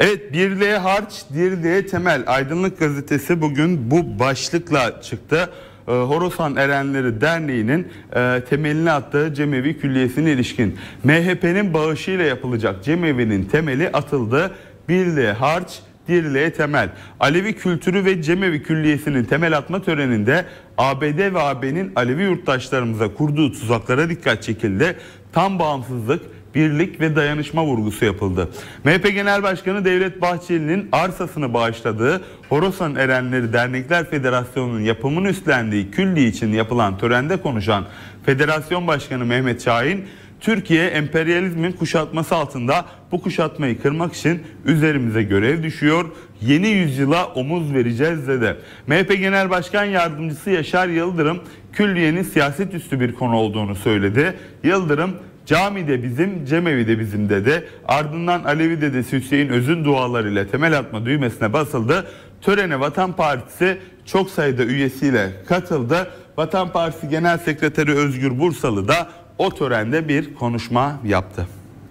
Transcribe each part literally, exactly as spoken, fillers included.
Evet, birliğe harç, dirliğe temel. Aydınlık Gazetesi bugün bu başlıkla çıktı. Ee, Horasan Erenleri Derneği'nin e, temelini attığı Cemevi Külliyesi'ne ilişkin M H P'nin bağışıyla yapılacak Cemevi'nin temeli atıldı. Birliğe harç, dirliğe temel. Alevi kültürü ve Cemevi Külliyesi'nin temel atma töreninde A B D ve A B'nin Alevi yurttaşlarımıza kurduğu tuzaklara dikkat çekildi. Tam bağımsızlık, birlik ve dayanışma vurgusu yapıldı. M H P Genel Başkanı Devlet Bahçeli'nin arsasını bağışladığı Horasan Erenleri Dernekler Federasyonu'nun yapımını üstlendiği külliye için yapılan törende konuşan Federasyon Başkanı Mehmet Şahin, Türkiye emperyalizmin kuşatması altında, bu kuşatmayı kırmak için üzerimize görev düşüyor. Yeni yüzyıla omuz vereceğiz dedi. M H P Genel Başkan Yardımcısı Yaşar Yıldırım, külliyenin siyaset üstü bir konu olduğunu söyledi. Yıldırım, cami de bizim, cemevi de bizim dedi. Ardından Alevi dedesi Hüseyin Öz'ün dualarıyla temel atma düğmesine basıldı. Törene Vatan Partisi çok sayıda üyesiyle katıldı. Vatan Partisi Genel Sekreteri Özgür Bursalı da o törende bir konuşma yaptı.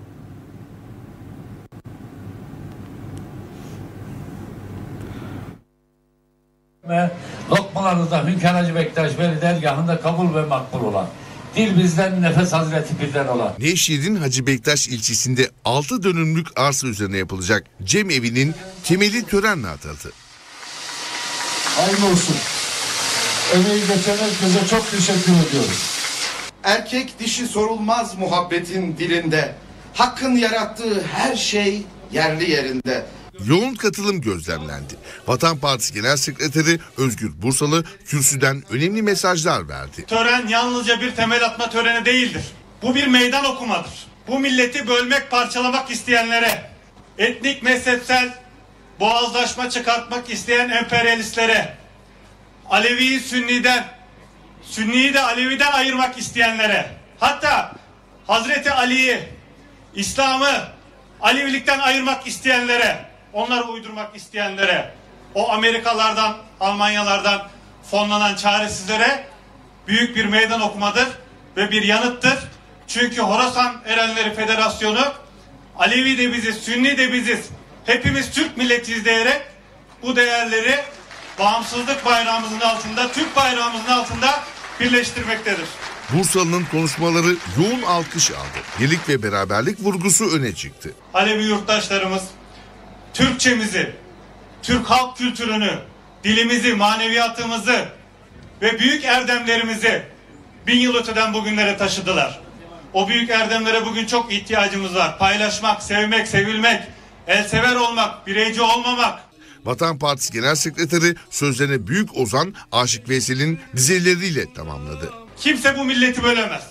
Lokmalarınızda Hünkâr Hacı Bektaş Veli dergahında kabul ve makbul olan, dil bizden, nefes Hazreti Pir'den olan. Nevşehir'in Hacı Bektaş ilçesinde altı dönümlük arsa üzerine yapılacak Cemevi'nin temeli törenle atıldı. Hayırlı olsun. Emeği geçen herkese çok teşekkür ediyoruz. Erkek dişi sorulmaz muhabbetin dilinde. Hakkın yarattığı her şey yerli yerinde. Yoğun katılım gözlemlendi. Vatan Partisi Genel Sekreteri Özgür Bursalı kürsüden önemli mesajlar verdi. Tören yalnızca bir temel atma töreni değildir. Bu bir meydan okumadır. Bu milleti bölmek, parçalamak isteyenlere, etnik, mezhepsel boğazlaşma çıkartmak isteyen emperyalistlere, Alevi'yi Sünni'den, Sünni'yi de Alevi'den ayırmak isteyenlere, hatta Hazreti Ali'yi, İslam'ı Alevilikten ayırmak isteyenlere, onları uydurmak isteyenlere, o Amerikalardan, Almanyalardan fonlanan çaresizlere büyük bir meydan okumadır ve bir yanıttır. Çünkü Horasan Erenleri Federasyonu, Alevi de biziz, Sünni de biziz, hepimiz Türk milletiyiz diyerek bu değerleri bağımsızlık bayrağımızın altında, Türk bayrağımızın altında birleştirmektedir. Bursalı'nın konuşmaları yoğun alkış aldı. Birlik ve beraberlik vurgusu öne çıktı. Alevi yurttaşlarımız Türkçemizi, Türk halk kültürünü, dilimizi, maneviyatımızı ve büyük erdemlerimizi bin yıl öteden bugünlere taşıdılar. O büyük erdemlere bugün çok ihtiyacımız var. Paylaşmak, sevmek, sevilmek, elsever olmak, bireyci olmamak. Vatan Partisi Genel Sekreteri sözlerine Büyük Ozan Aşık Veysel'in dizeleriyle tamamladı. Kimse bu milleti bölemez.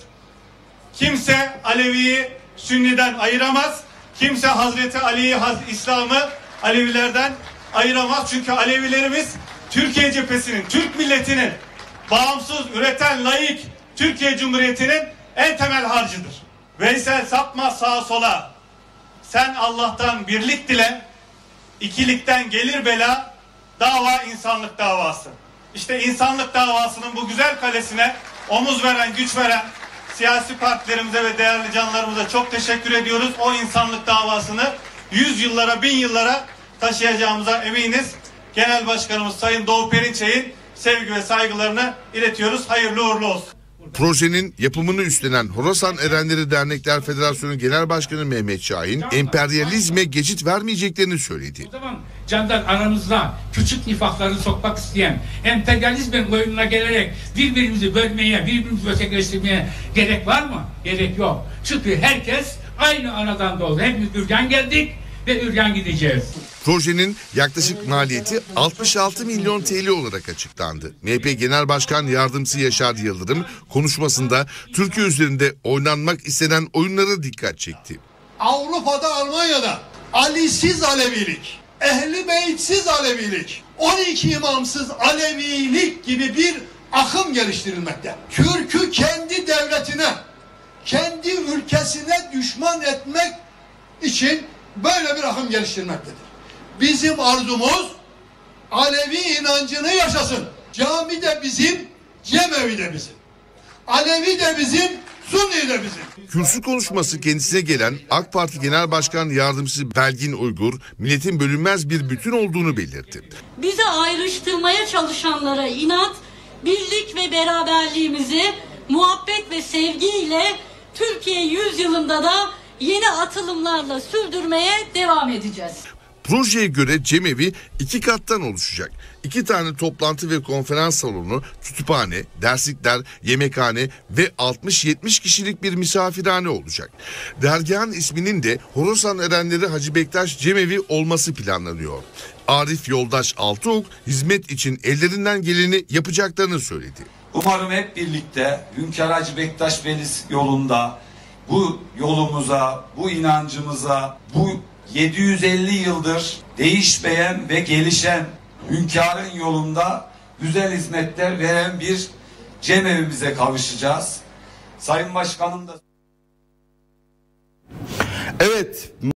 Kimse Alevi'yi Sünni'den ayıramaz. Kimse Hazreti Ali'yi, İslam'ı Alevilerden ayıramaz. Çünkü Alevilerimiz Türkiye cephesinin, Türk milletinin bağımsız, üreten, laik Türkiye Cumhuriyeti'nin en temel harcıdır. Veysel sapma sağa sola. Sen Allah'tan birlik dile, ikilikten gelir bela, dava insanlık davası. İşte insanlık davasının bu güzel kalesine omuz veren, güç veren siyasi partilerimize ve değerli canlarımıza çok teşekkür ediyoruz. O insanlık davasını yüz yıllara, bin yıllara taşıyacağımıza eminiz. Genel Başkanımız Sayın Doğu Perinçek'in sevgi ve saygılarını iletiyoruz. Hayırlı uğurlu olsun. Projenin yapımını üstlenen Horasan Erenleri Dernekler Federasyonu Genel Başkanı Mehmet Şahin, emperyalizme geçit vermeyeceklerini söyledi. O zaman canlar, aramızda küçük nifakları sokmak isteyen, emperyalizmin oyununa gelerek birbirimizi bölmeye, birbirimizi ötekileştirmeye gerek var mı? Gerek yok. Çünkü herkes aynı anadan doğdu. Hepimiz Ürgen geldik ve Ürgen gideceğiz. Projenin yaklaşık maliyeti altmış altı milyon T L olarak açıklandı. M H P Genel Başkan Yardımcısı Yaşar Yıldırım konuşmasında Türkiye üzerinde oynanmak istenen oyunlara dikkat çekti. Avrupa'da, Almanya'da Ali'siz Alevilik, Ehl-i Beyt'siz Alevilik, on iki imamsız Alevilik gibi bir akım geliştirilmekte. Türk'ü kendi devletine, kendi ülkesine düşman etmek için böyle bir akım geliştirmektedir. Bizim arzumuz Alevi inancını yaşasın. Cami de bizim, Cemevi de bizim. Alevi de bizim, Sunni de bizim. Kürsü konuşması kendisine gelen AK Parti Genel Başkan Yardımcısı Belgin Uygur, milletin bölünmez bir bütün olduğunu belirtti. Bizi ayrıştırmaya çalışanlara inat, birlik ve beraberliğimizi muhabbet ve sevgiyle Türkiye yüzyılında da yeni atılımlarla sürdürmeye devam edeceğiz. Projeye göre cemevi iki kattan oluşacak. İki tane toplantı ve konferans salonu, kütüphane, derslikler, yemekhane ve altmış yetmiş kişilik bir misafirhane olacak. Dergahın isminin de Horasan Erenleri Hacı Bektaş Cemevi olması planlanıyor. Arif Yoldaş Altıok hizmet için ellerinden geleni yapacaklarını söyledi. Umarım hep birlikte Hünkar Hacı Bektaş Veli yolunda bu yolumuza, bu inancımıza, bu yedi yüz elli yıldır değişmeyen ve gelişen hünkârın yolunda güzel hizmetler veren bir cemevimize kavuşacağız. Sayın Başkanım da... Evet.